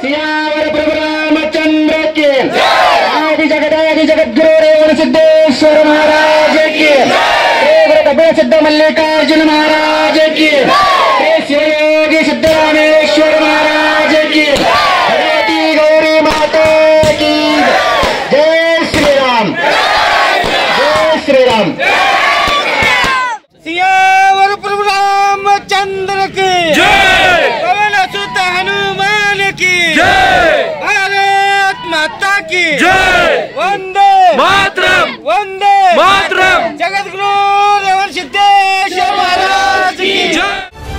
सियावर प्रभु रामचंद्र की आदि जगद्गुरु रेवण सिद्धेश्वर महाराज की, गुरु कपिल सिद्ध मल्लिकार्जुन महाराज की, शिवयोगी सिद्धरामेश्वर महाराज की, भगवती गौरी माता की जय श्री राम, जय श्री राम। सियावर प्रभु रामचंद्र की जय, पवन सुत हनुमान की जय, भारत माता की जय, वंदे मातरम, वंदे मातरम, जगद्गुरु रेवण सिद्धेश्वर महाराज की जय।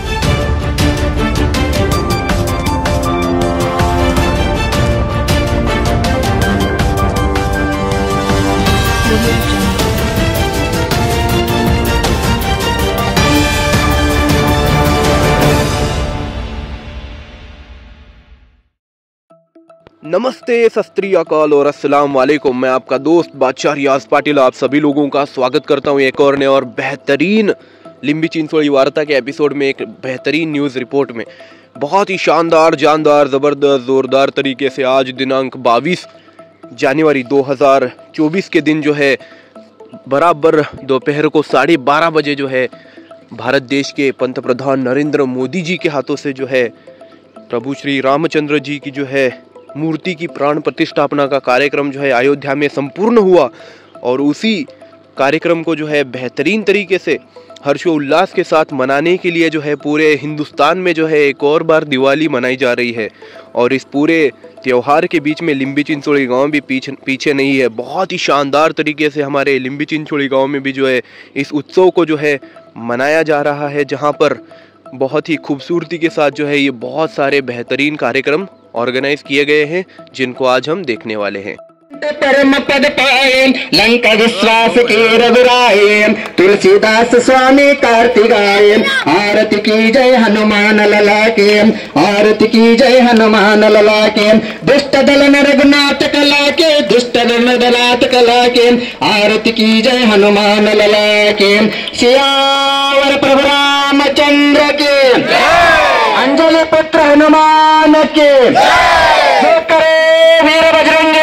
नमस्ते, सत श्री अकाल और अस्सलाम वालेकुम। मैं आपका दोस्त बादशाह रियाज पाटिल आप सभी लोगों का स्वागत करता हूं एक और नए और बेहतरीन लिम्बी चिंचोड़ी वार्ता के एपिसोड में, एक बेहतरीन न्यूज़ रिपोर्ट में। बहुत ही शानदार, जानदार, ज़बरदस्त, ज़ोरदार तरीके से आज दिनांक 22 जनवरी 2024 के दिन जो है बराबर दोपहर को 12:30 बजे जो है भारत देश के पंत प्रधान नरेंद्र मोदी जी के हाथों से जो है प्रभु श्री रामचंद्र जी की जो है मूर्ति की प्राण प्रतिष्ठापना का कार्यक्रम जो है अयोध्या में संपूर्ण हुआ। और उसी कार्यक्रम को जो है बेहतरीन तरीके से हर्षोल्लास के साथ मनाने के लिए जो है पूरे हिंदुस्तान में जो है एक और बार दिवाली मनाई जा रही है। और इस पूरे त्यौहार के बीच में लिम्बी चिंचोड़ी गांव भी पीछे नहीं है। बहुत ही शानदार तरीके से हमारे लिम्बी चिंचोड़ी गांव में भी जो है इस उत्सव को जो है मनाया जा रहा है, जहां पर बहुत ही खूबसूरती के साथ जो है ये बहुत सारे बेहतरीन कार्यक्रम ऑर्गेनाइज किए गए हैं, जिनको आज हम देखने वाले हैं। परम पद पाए लंका विश्वास के रघुराए, तुलसीदास स्वामी कार्तिकाय, आरती की जय हनुमान लला के, आरती की जय हनुमान लला के, दुष्ट दल रघुनाथ कला के, दुष्ट दल रघुनाथ कला के, आरती की जय हनुमान लला के। सियावर प्रभु रामचंद्र के, अंजलि पुत्र हनुमान के, जो करे वीर बजरंगी,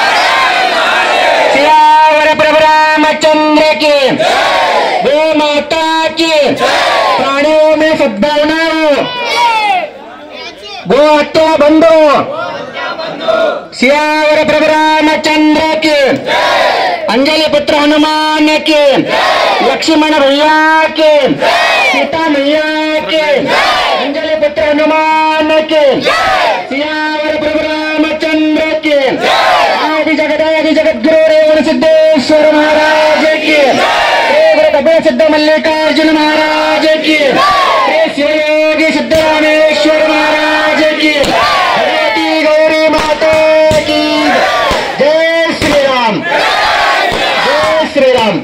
सियावर प्रभु रामचंद्र के, गो माता की, प्राणियों में सद्भावना हो, गो हत्या बंदो, सियावर प्रभु रामचंद्र के, अंजलि पुत्र हनुमान के, लक्ष्मण भैया के, सीता मैया के, अंजलि पुत्र हनुमान के, सियावर प्रभु रामचंद्र के, आदि जगद्गुरु रेवण सिद्धेश्वर महाराज की, गुरु कपिल सिद्ध मल्लिकार्जुन महाराज की, शिवयोगी सिद्धरामेश्वर महाराज की, भगवती गौरी माता की जय श्री राम, जय श्री राम।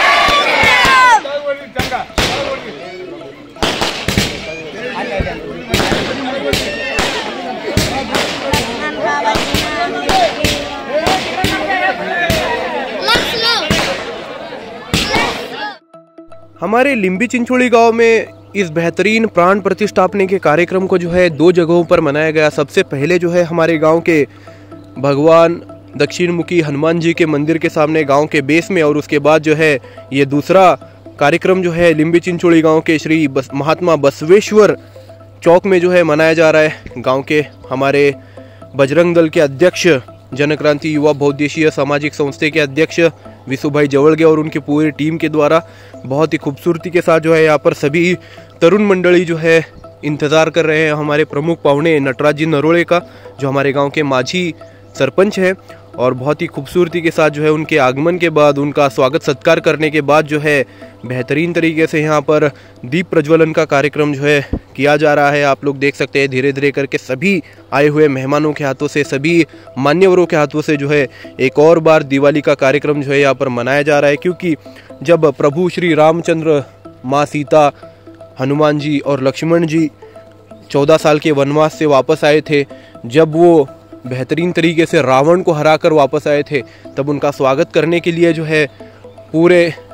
हमारे लिम्बी चिंचोड़ी गांव में इस बेहतरीन प्राण प्रतिष्ठापना के कार्यक्रम को जो है 2 जगहों पर मनाया गया। सबसे पहले जो है हमारे गांव के भगवान दक्षिण मुखी हनुमान जी के मंदिर के सामने गांव के बेस में, और उसके बाद जो है ये दूसरा कार्यक्रम जो है लिम्बी चिंचोड़ी गांव के श्री महात्मा बसवेश्वर चौक में जो है मनाया जा रहा है। गाँव के हमारे बजरंग दल के अध्यक्ष, जनक्रांति युवा बहुउद्देशीय सामाजिक संस्था के अध्यक्ष विशु भाई जवलगे और उनकी पूरी टीम के द्वारा बहुत ही खूबसूरती के साथ जो है यहाँ पर सभी तरुण मंडली जो है इंतज़ार कर रहे हैं हमारे प्रमुख पाहुणे नटराज जी नरोड़े का, जो हमारे गांव के माझी सरपंच है। और बहुत ही खूबसूरती के साथ जो है उनके आगमन के बाद, उनका स्वागत सत्कार करने के बाद जो है बेहतरीन तरीके से यहाँ पर दीप प्रज्वलन का कार्यक्रम जो है किया जा रहा है। आप लोग देख सकते हैं धीरे धीरे करके सभी आए हुए मेहमानों के हाथों से, सभी मान्यवरों के हाथों से जो है एक और बार दिवाली का कार्यक्रम जो है यहाँ पर मनाया जा रहा है। क्योंकि जब प्रभु श्री रामचंद्र, माँ सीता, हनुमान जी और लक्ष्मण जी 14 साल के वनवास से वापस आए थे, जब वो बेहतरीन तरीके से रावण को हराकर वापस आए थे, तब उनका स्वागत करने के लिए जो है पूरे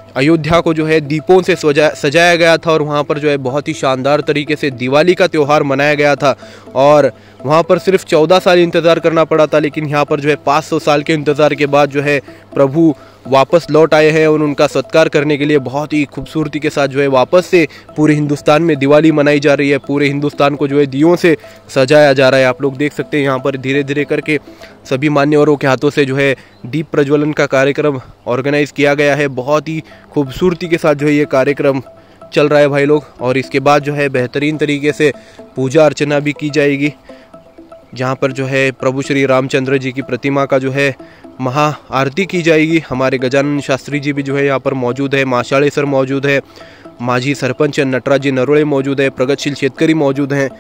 अयोध्या को जो है दीपों से सजाया गया था और वहाँ पर जो है बहुत ही शानदार तरीके से दिवाली का त्यौहार मनाया गया था। और वहाँ पर सिर्फ 14 साल इंतज़ार करना पड़ा था, लेकिन यहाँ पर जो है 500 साल के इंतज़ार के बाद जो है प्रभु वापस लौट आए हैं और उनका सत्कार करने के लिए बहुत ही खूबसूरती के साथ जो है वापस से पूरे हिंदुस्तान में दिवाली मनाई जा रही है। पूरे हिंदुस्तान को जो है दियों से सजाया जा रहा है। आप लोग देख सकते हैं यहाँ पर धीरे धीरे करके सभी मान्यवरों के हाथों से जो है दीप प्रज्वलन का कार्यक्रम ऑर्गेनाइज किया गया है। बहुत ही खूबसूरती के साथ जो है ये कार्यक्रम चल रहा है भाई लोग। और इसके बाद जो है बेहतरीन तरीके से पूजा अर्चना भी की जाएगी, जहाँ पर जो है प्रभु श्री रामचंद्र जी की प्रतिमा का जो है महा आरती की जाएगी। हमारे गजानन शास्त्री जी भी जो है यहाँ पर मौजूद है, माशाले सर मौजूद है, माजी सरपंच नटराज जी नरोड़े मौजूद है, प्रगतिशील शेतकरी मौजूद हैं।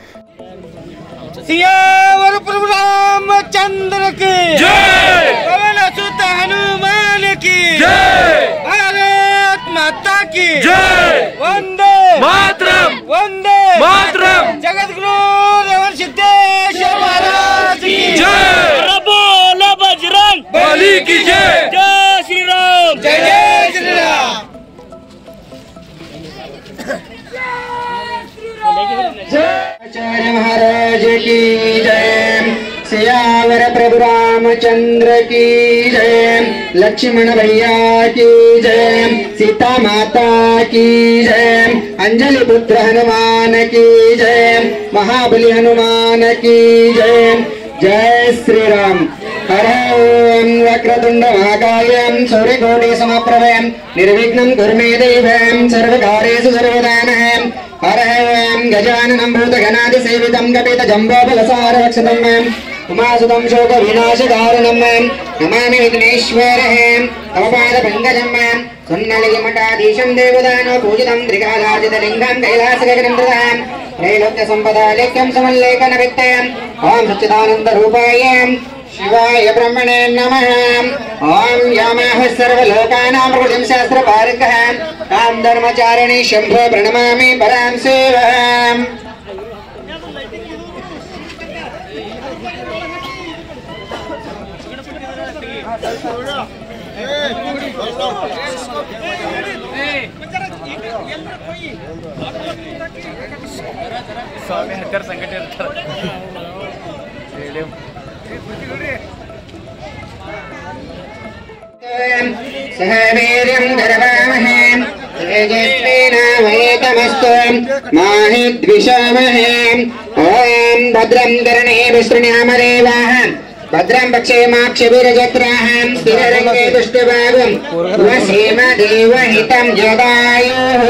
सियावर प्रभु रामचंद्र की जय, पवन सुत हनुमान की जय, भारत माता की जय, वंदे मातरम, वंदे मातरम, जगत गुरु रेवण सिद्धेश्वर महाराज की जय, बोलो बजरंग बली की जय, जय श्री राम, जय जय श्री राम। आचार्य महाराज की जय, सियावर प्रभु रामचंद्र की जय, लक्ष्मण भैया की जय, सीता माता की जय, अंजलि पुत्र हनुमान की जय, महाबली हनुमान की जय, जय श्री राम। हर ओम वक्रतुंड महाकाय सूर्यकोटि समप्रभ निर्विघ्नं कुरु मे देव सर्वकार्येषु सर्वदा नमः। हर ओम गजाननं भूतगणाधिसेवितं कपितजम्बोफलसारभक्षितं उमासुतं शोकविनाशकारणं नमामि विघ्नेश्वरं तव पादपङ्कजं सुन्नलिमठाधीशं देवदानो पूजितं त्रिकालार्जितलिङ्गं कैलासगगनं ददाम् त्रैलोक्यसम्पदालेख्यं समल्लेखनवित्तयम् ॐ सच्चिदानन्दरूपाय शिवाय ब्रह्मणे नमः। ओम यामाह सर्वलोकानां प्रकृतिं शास्त्रपारकः तां धर्मचारिणी शंभो प्रणमामि परां सेवाम्। स्वामी हरकर संघटन सह वीर्यं करवामहे तेजस्विनावयतमस्तु मा हि द्विषामहे। ॐ भद्रं कर्णेभिः शृणुयामदेवाः भद्रं पक्षेमाक्षभिर्जत्राः स्थिररङ्गे दुष्टभागं वसेमदेवहितं जगायुः।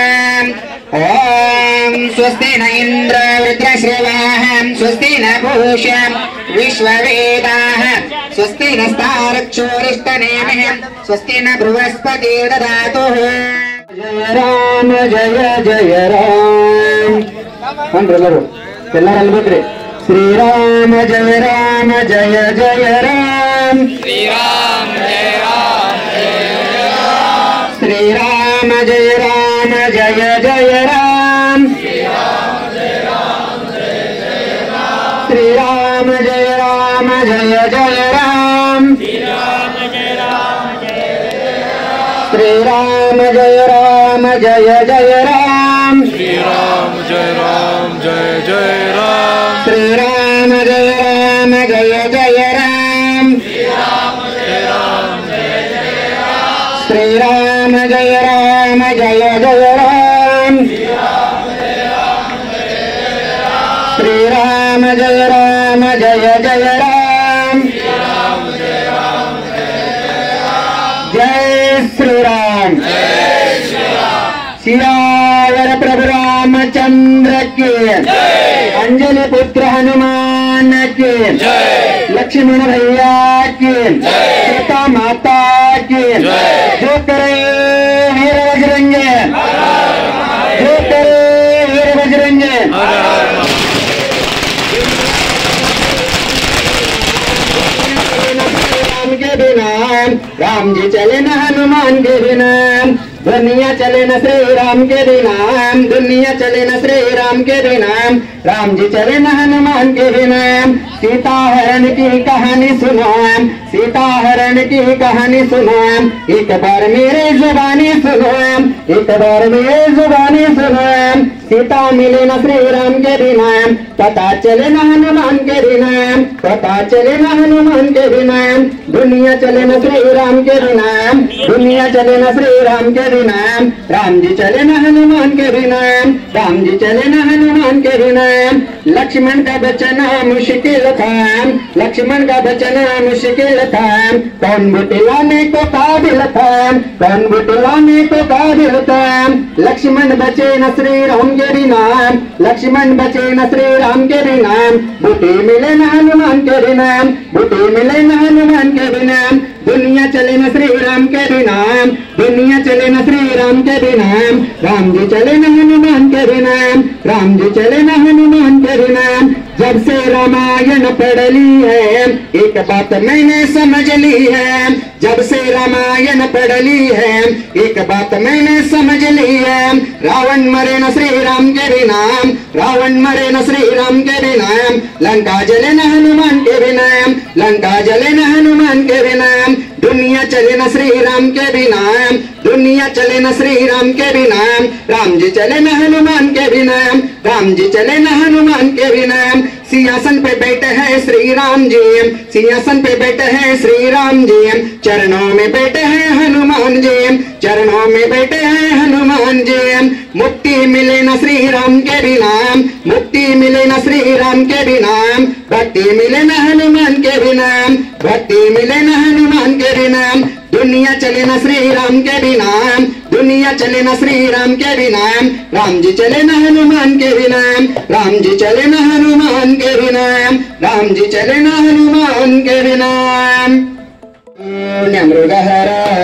ॐ स्वस्ति न इन्द्र वृत्रश्रवाः स्वस्ति न पूषा विश्ववेदाः स्वस्ति नस्तारक्षोरिष्टनेमिः स्वस्ति न बृहस्पतिर्दधातुः। जय राम जय जय राम ಎಲ್ಲರೂ ಅಲ್ಬೇಕ್ರಿ ಶ್ರೀರಾಮ ಜಯ ರಾಮ ಜಯ ಜಯ ರಾಮ ಶ್ರೀರಾಮ ಜಯ ರಾಮ ಶ್ರೀರಾಮ ಜಯ ರಾಮ ಜಯ ಜಯ ರಾಮ ಶ್ರೀರಾಮ ಜಯ ರಾಮ ಜಯ ಜಯ ರಾಮ ಶ್ರೀರಾಮ ಜಯ ರಾಮ ಜಯ ಜಯ ರಾಮ श्रीराम जय राम जय जय राम श्रीराम जय राम जय जय राम श्रीराम जय राम जय जय राम श्रीराम जय राम जय जय राम जय श्री राम। सियावर प्रभु रामचंद्र के अंजलि पुत्र हनुमान के लक्ष्मण भैया के सीता माता के जो करे वीर बजरंगे जो करे वीर बजरंगे के बिना राम जी चले न हनुमान के बिना दुनिया चले न श्री राम के बिना दुनिया चले न श्री राम के बिना राम जी चले न हनुमान के बिना सीता हरण की कहानी सुनो, सीता हरण की कहानी सुनो, एक बार मेरे जुबानी सुनो, एक बार मेरे जुबानी सुनो। सीता मिले न श्री राम के बिना, पता चले न हनुमान के बिना, पता चले न हनुमान के बिना। दुनिया चले न श्री राम के बिना, दुनिया चले न श्री राम के बिना। राम जी चले न हनुमान के बिना, राम जी चले न हनुमान के बिना। लक्ष्मण का बचना मुश्किल था, लक्ष्मण का बचना मुश्किल था। कौन बुटलाने को काबिल था, कौन बुटलाने को काबिल था। लक्ष्मण बचे न श्री राम के बिना, लक्ष्मण बचे न श्री राम के बिना। बूटी मिले न हनुमान के बिना, बूटी मिले न हनुमान के बिना। दुनिया चले न श्री राम के बिना, दुनिया चले न श्री राम के बिना। राम जी चले न हनुमान के बिना, राम जी चले न हनुमान के बिना। जब से रामायण पढ़ ली है, एक बात मैंने समझ ली है। जब से रामायण पढ़ ली है, एक बात मैंने समझ ली है। रावण मरे न श्री राम के बिना, रावण मरे न श्री राम के बिना। लंका जले न हनुमान के बिना, लंका जले न हनुमान के बिना। दुनिया चले न श्री राम के बिना, दुनिया चले न श्री राम के बिना। राम जी चले न हनुमान के बिना, राम जी चले न हनुमान के बिना। सिंहासन पे बैठे हैं श्री राम जी, सिंहासन पे बैठे हैं श्री राम जी। चरणों में बैठे हैं हनुमान जी, चरणों में बैठे हैं हनुमान जी। मुक्ति मिले न श्री राम के बिना, मुक्ति मिले न श्री राम के बिना। भक्ति मिले न हनुमान के बिना, भक्ति मिले न हनुमान के बिना। दुनिया चले न श्री राम के बिना, दुनिया चले न श्री राम के बिना। राम जी चले न हनुमान के बिना, राम जी चले न हनुमान के बिना, राम जी चले न हनुमान के बिना। मृगहर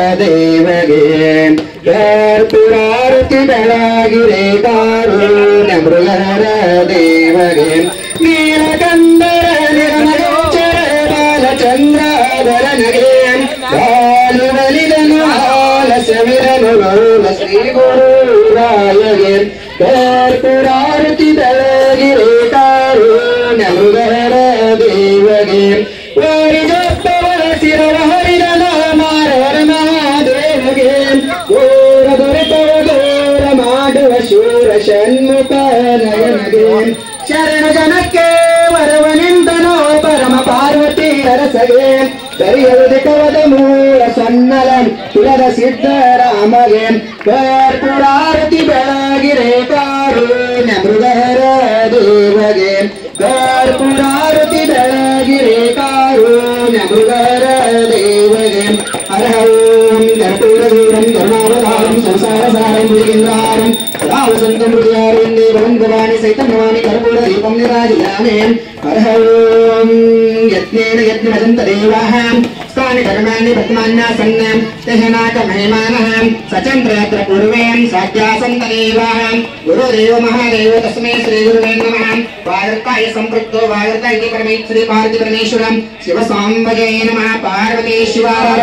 देवगे कर्पूरारति ಬೆಳಗಿರೆ ಕಾರುಣ್ಯ ಮೃಗಹರ ದೇವಗೆ ನೀಲಕಂದರ ನಿರ್ಮಲೋಚರ ಬಾಲಚಂದ್ರಾಧರನಗೆ ಬಾಲು ಬಲಿದನು ಆಲಸವಿರನು ಗೋಲ ಶ್ರೀ ಗುರುರಾಯಗೆ कर्पूरारति ಬೆಳಗಿರೆ ಕಾರುಣ್ಯ ಮೃಗಹರ ದೇವಗೆ ವಾರಿಜಪ್ಪವರ ಶಿರವ ಹರಿದನ ಮಾರವರ ಮಹಾದೇವಗೆ ಘೋರ ದೊರೆತವ ಘೋರ ಮಾಡುವ ಶೂರ ಷಣ್ಮುಖ ನಯನಗೆ ಶರಣ ಜನಕ್ಕೆ ವರವ ನಿಂತನೋ ಪರಮ ಪಾರ್ವತಿ ಅರಸಗೆ ದರಿಯದೆ ಕವದ ಮೂಲ ಸನ್ನಲಂ ತುಳದ ಸಿದ್ಧರಾಮಗೆ कर्पूरारति ಬೆಳಗಿರೆ ಕಾರುಣ್ಯ ಮೃಗಹರ ದೇವಗೆ कर्पूरारति ಬೆಳಗಿರೆ ಕಾರುಣ್ಯ ಮೃಗಹರ ದೇವಗೆ ಹರ ಓಂ कर्पूरवीरं करुणावतारं संसारसारं भुजगेन्द्रहारं सदा वसन्तं हृदयारण्ये भवन्भवानि सहितं नमामि कर्पूरदीपं निराजयामि हर ओं यज्ञेन यज्ञमजन्त देवाः स्थानि कर्माणि पद्मान्यासन् तेहनाकमहिमानः सचन्द्रयत्र पूर्वें साध्यासन्त देवाः गुरुदेव महादेव तस्मै श्रीगुरुवे नमः वागर्ताय सम्पृक्तो वागर्ता इति परमेश्वरी पार्वती परमेश्वरं शिवसाम्बजे नमः पार्वती शिवार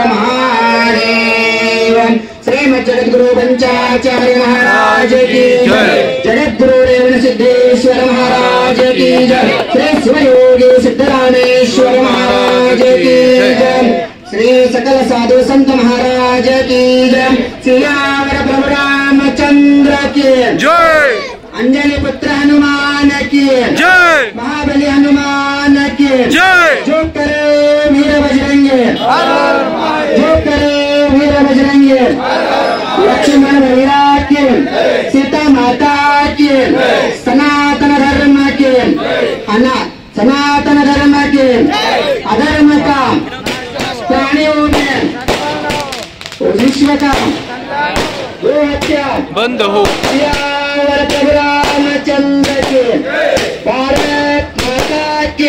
महादेव श्रीमद् जगद्गुरु पंचाचार्य महाराज की जय जगद्गुरु रेवण सिद्धेश्वर महाराज की जय श्री शिवयोगी सिद्धरामेश्वर महाराज की जय श्री सकल साधु संत महाराज की जय सियावर प्रभु रामचंद्र की जय अंजनी पुत्र हनुमान की जय महाबली हनुमान की जय जो करे वीर बजरंगे जो करे वीर बजरंगे लक्ष्मण भैया की सीता माता की सनातन धर्म की सनातन धर्म के अधर्म का प्राणियों में विश्व का गो हत्या बंद हो। सियावर प्रभु रामचंद्र के भारत माता के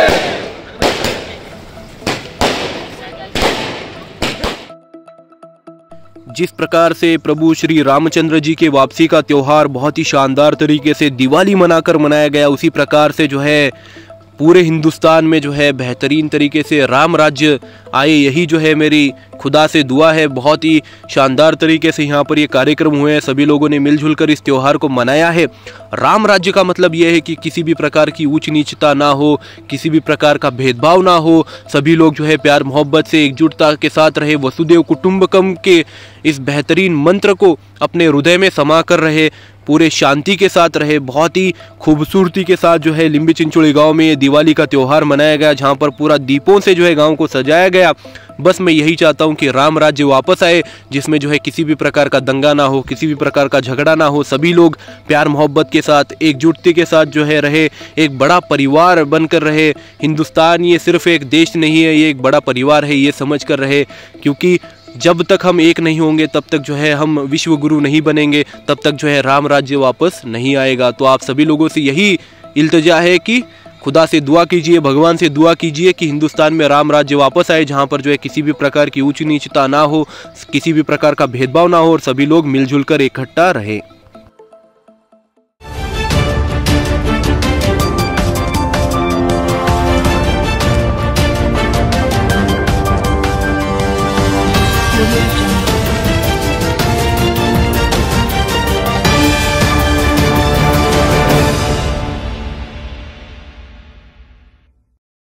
जिस प्रकार से प्रभु श्री रामचंद्र जी के वापसी का त्योहार बहुत ही शानदार तरीके से दिवाली मनाकर मनाया गया, उसी प्रकार से जो है पूरे हिंदुस्तान में जो है बेहतरीन तरीके से राम राज्य आए, यही जो है मेरी खुदा से दुआ है। बहुत ही शानदार तरीके से यहाँ पर ये कार्यक्रम हुए हैं, सभी लोगों ने मिलजुल कर इस त्यौहार को मनाया है। राम राज्य का मतलब ये है कि किसी भी प्रकार की ऊंच नीचता ना हो, किसी भी प्रकार का भेदभाव ना हो, सभी लोग जो है प्यार मोहब्बत से एकजुटता के साथ रहे, वसुदेव कुटुंबकम के इस बेहतरीन मंत्र को अपने हृदय में समा कर रहे, पूरे शांति के साथ रहे। बहुत ही खूबसूरती के साथ जो है लिम्बी चिंचोली गांव में ये दिवाली का त्यौहार मनाया गया, जहां पर पूरा दीपों से जो है गांव को सजाया गया। बस मैं यही चाहता हूं कि राम राज्य वापस आए, जिसमें जो है किसी भी प्रकार का दंगा ना हो, किसी भी प्रकार का झगड़ा ना हो, सभी लोग प्यार मोहब्बत के साथ एकजुटती के साथ जो है रहे, एक बड़ा परिवार बनकर रहे। हिंदुस्तान ये सिर्फ एक देश नहीं है, ये एक बड़ा परिवार है, ये समझ कर रहे। क्योंकि जब तक हम एक नहीं होंगे तब तक जो है हम विश्व गुरु नहीं बनेंगे, तब तक जो है राम राज्य वापस नहीं आएगा। तो आप सभी लोगों से यही इल्तिजा है कि खुदा से दुआ कीजिए, भगवान से दुआ कीजिए कि हिंदुस्तान में राम राज्य वापस आए, जहां पर जो है किसी भी प्रकार की ऊंच नीचता ना हो, किसी भी प्रकार का भेदभाव ना हो और सभी लोग मिलजुल कर इकट्ठा रहें।